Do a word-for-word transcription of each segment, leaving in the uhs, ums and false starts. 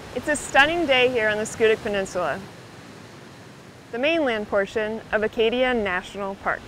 It's a stunning day here on the Schoodic Peninsula, the mainland portion of Acadia National Park.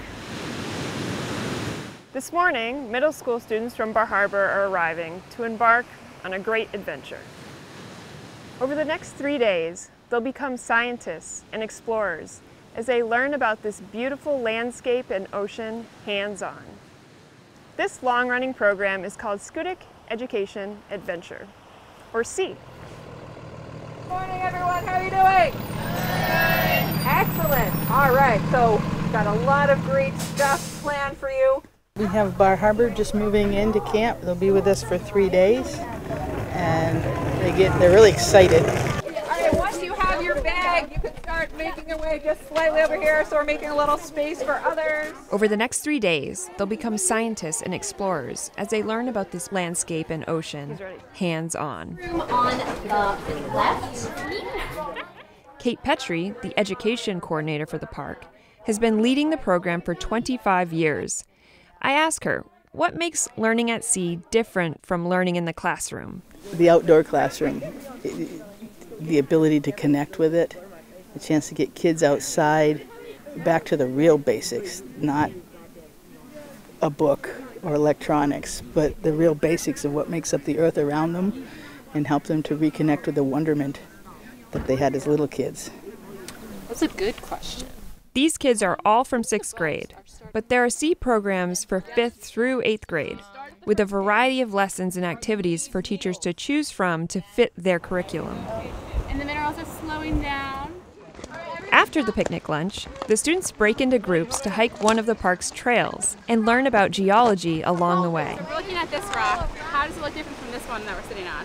This morning, middle school students from Bar Harbor are arriving to embark on a great adventure. Over the next three days, they'll become scientists and explorers as they learn about this beautiful landscape and ocean hands-on. This long-running program is called Schoodic Education Adventure, or SEA. Good morning, everyone. How are you doing? Good. Excellent. All right, so we've got a lot of great stuff planned for you. We have Bar Harbor just moving into camp. They'll be with us for three days, and they get they're really excited. All right, once you have your bag, you can start making your way just slightly over here, so we're making a little space for others. Over the next three days, they'll become scientists and explorers as they learn about this landscape and ocean, hands-on. Room on the left. Kate Petrie, the education coordinator for the park, has been leading the program for twenty-five years. I ask her, what makes learning at sea different from learning in the classroom? The outdoor classroom, the ability to connect with it, the chance to get kids outside, back to the real basics, not a book or electronics, but the real basics of what makes up the earth around them and help them to reconnect with the wonderment that they had as little kids. That's a good question. These kids are all from sixth grade, but there are SEA programs for fifth through eighth grade, with a variety of lessons and activities for teachers to choose from to fit their curriculum. And the minerals are slowing down. After the picnic lunch, the students break into groups to hike one of the park's trails and learn about geology along the way. So we're looking at this rock. How does it look different from this one that we're sitting on?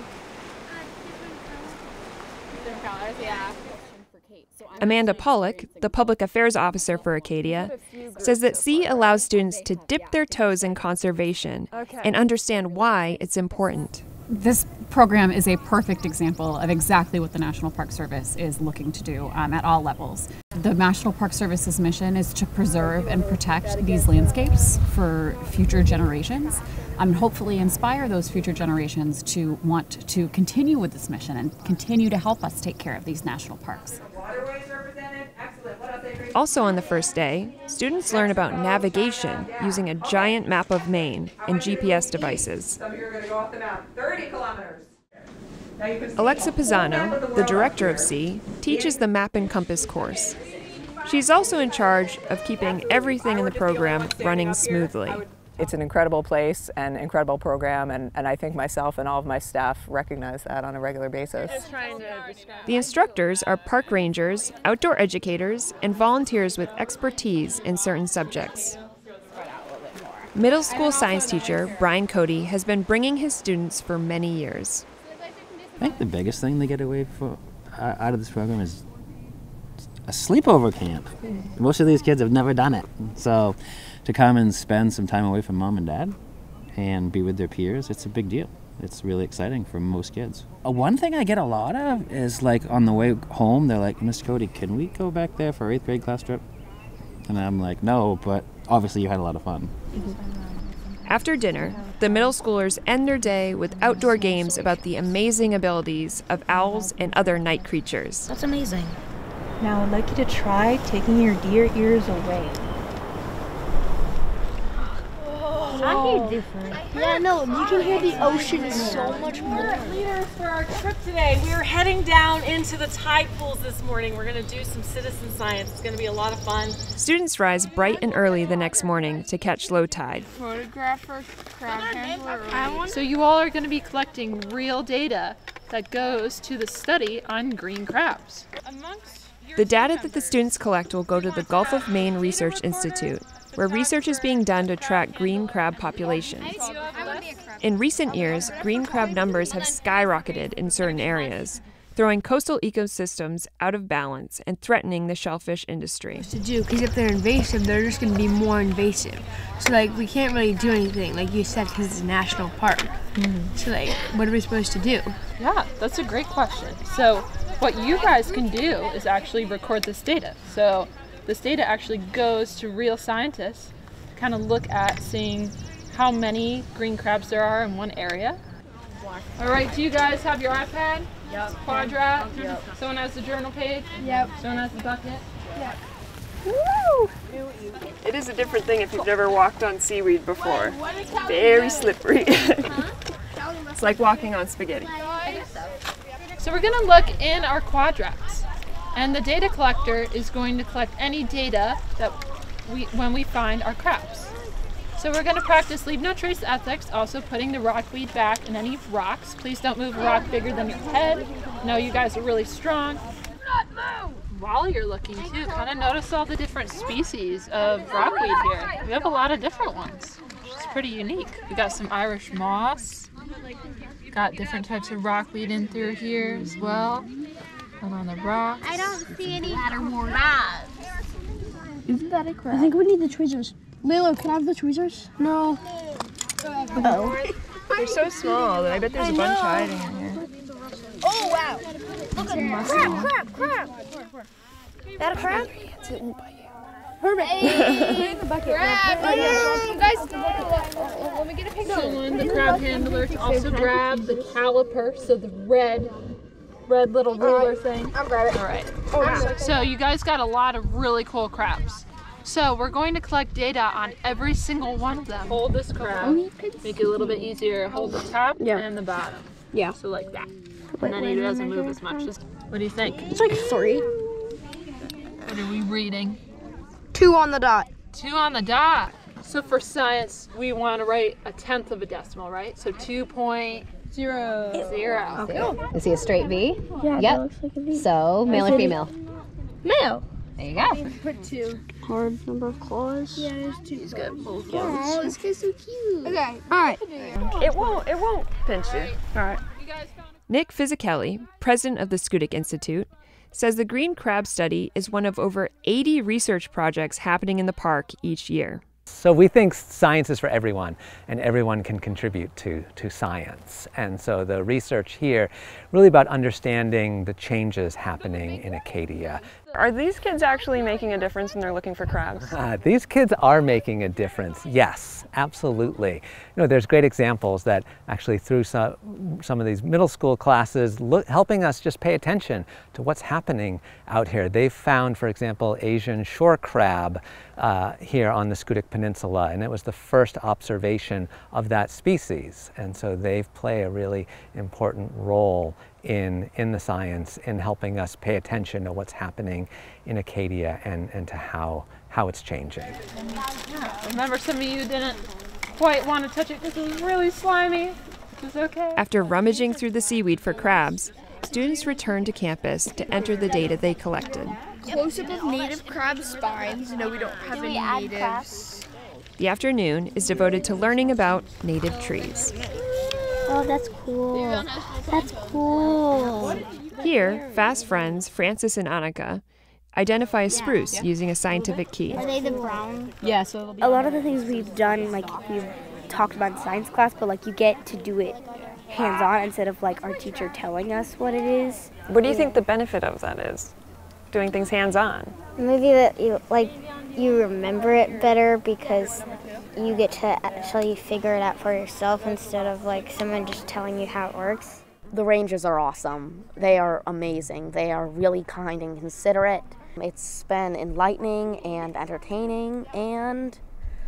Different colors, yeah. Amanda Pollock, the public affairs officer for Acadia, says that SEA allows students to dip their toes in conservation and understand why it's important. This program is a perfect example of exactly what the National Park Service is looking to do um, at all levels. The National Park Service's mission is to preserve and protect these landscapes for future generations, and hopefully inspire those future generations to want to continue with this mission and continue to help us take care of these national parks. Also on the first day, students learn about navigation using a giant map of Maine and G P S devices. Alexa Pisano, the director of SEA, teaches the Map and Compass course. She's also in charge of keeping everything in the program running smoothly. It's an incredible place and incredible program, and, and I think myself and all of my staff recognize that on a regular basis. The instructors are park rangers, outdoor educators, and volunteers with expertise in certain subjects. Middle school science teacher Brian Cody has been bringing his students for many years. I think the biggest thing they get away for, uh, out of this program is a sleepover camp. Most of these kids have never done it, so to come and spend some time away from mom and dad and be with their peers, it's a big deal. It's really exciting for most kids. Uh, one thing I get a lot of is, like, on the way home, they're like, Mister Cody, can we go back there for our eighth grade class trip? And I'm like, no, but obviously you had a lot of fun. After dinner, the middle schoolers end their day with outdoor games about the amazing abilities of owls and other night creatures. That's amazing. Now I'd like you to try taking your deer ears away. I hear different. Yeah, no, you can hear the ocean so much more. Leaders for our trip today. We are heading down into the tide pools this morning. We're going to do some citizen science. It's going to be a lot of fun. Students rise bright and early the next morning to catch low tide. Photographer, crab handler. So you all are going to be collecting real data that goes to the study on green crabs. The data that the students collect will go to the Gulf of Maine Research Institute, where research is being done to track green crab populations. In recent years, green crab numbers have skyrocketed in certain areas, throwing coastal ecosystems out of balance and threatening the shellfish industry. To do, because if they're invasive, they're just going to be more invasive. So, like, we can't really do anything, like you said, because it's a national park. Mm-hmm. So, like, what are we supposed to do? Yeah, that's a great question. So, what you guys can do is actually record this data. So, this data actually goes to real scientists to kind of look at seeing how many green crabs there are in one area All right, do you guys have your iPad? Yep. Quadrat? Yep. Someone has the journal page? Yep. Someone has the bucket? Yep. Woo! It is a different thing if you've never walked on seaweed before. Very slippery. It's like walking on spaghetti. So we're going to look in our quadrats, and the data collector is going to collect any data that we when we find our crabs. So we're going to practice leave no trace ethics, also putting the rockweed back in any rocks. Please don't move a rock bigger than your head. I know you guys are really strong. While you're looking too, kind of notice all the different species of rockweed here. We have a lot of different ones, which is pretty unique. We got some Irish moss. Got different types of rockweed in through here as well. And on the rocks. I don't see any crabs. Isn't that a crab? I think we need the tweezers. Lilo, can I have the tweezers? No. Oh. They're so small that I bet there's a bunch hiding in here. Oh, wow. Look at that. Crab, crab, crab. Is that a crab? It won't bite you. Perfect. Hey. The bucket. Crab. Oh, guys, let me get a picture. Someone, the crab handler, to also grab the caliper, so the red, red little ruler thing. I'll grab it. All right. Oh, wow. So you guys got a lot of really cool crabs. So we're going to collect data on every single one of them. Hold this crab. Make it a little bit easier. Hold the top Yeah. and the bottom. Yeah. So like that. And then he doesn't move as much. Just, what do you think? It's like three. What are we reading? Two on the dot. Two on the dot. So for science, we want to write a tenth of a decimal, right? So two point zero zero. Okay. Is he a straight V? Yeah. Yep. That looks like a V. So male or female? Male. There you go. Put two. Hard number of claws. Yeah, there's two. He's got both claws. Oh, this guy's so cute. Okay. All right. It won't, it won't pinch you. All right. Nick Fisicelli, president of the Schoodic Institute, says the green crab study is one of over eighty research projects happening in the park each year. So we think science is for everyone, and everyone can contribute to, to science. And so the research here really about understanding the changes happening in Acadia. Are these kids actually making a difference when they're looking for crabs? Uh, these kids are making a difference, yes, absolutely. You know, there's great examples that actually through some, some of these middle school classes, look, helping us just pay attention to what's happening out here. They've found, for example, Asian shore crab uh, here on the Schoodic Peninsula, and it was the first observation of that species. And so they play a really important role in, in the science, in helping us pay attention to what's happening in Acadia and, and to how, how it's changing. Yeah, remember, some of you didn't quite want to touch it because it was really slimy, which is okay. After rummaging through the seaweed for crabs, students return to campus to enter the data they collected. Close-up of native crab spines. No, we don't have any natives. The afternoon is devoted to learning about native trees. Oh, that's cool. That's cool. Here, fast friends Francis and Annika identify a spruce using a scientific key. Are they the brown? Yeah, so it'll be a lot of the things we've done, like we've talked about in science class, but like you get to do it hands-on instead of like our teacher telling us what it is. What do you think the benefit of that is? Doing things hands-on? Maybe that you like you remember it better because you get to actually figure it out for yourself instead of like someone just telling you how it works. The rangers are awesome. They are amazing. They are really kind and considerate. It's been enlightening and entertaining, and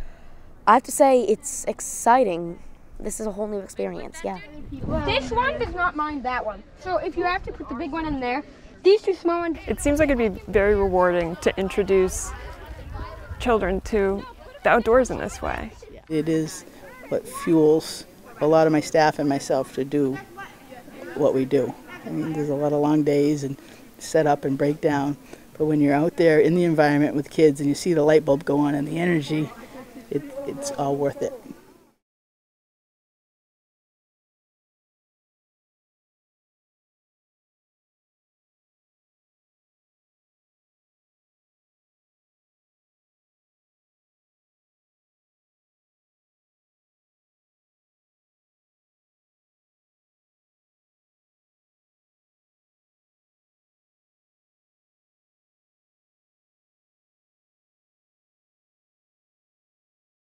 I have to say it's exciting. This is a whole new experience, yeah. This one does not mind that one. So if you have to put the big one in there, these two small ones. It seems like it'd be very rewarding to introduce children to the outdoors in this way. It is what fuels a lot of my staff and myself to do what we do. I mean, there's a lot of long days and set up and break down, but when you're out there in the environment with kids and you see the light bulb go on and the energy, it, it's all worth it.